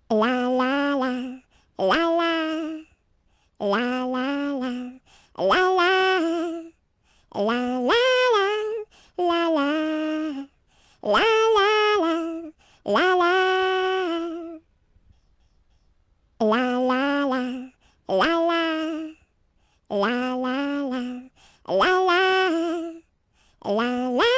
La la la, la la, la la la, la la, la la la, la la, la la la, la la, la la la, la la, la la la, la la, la la.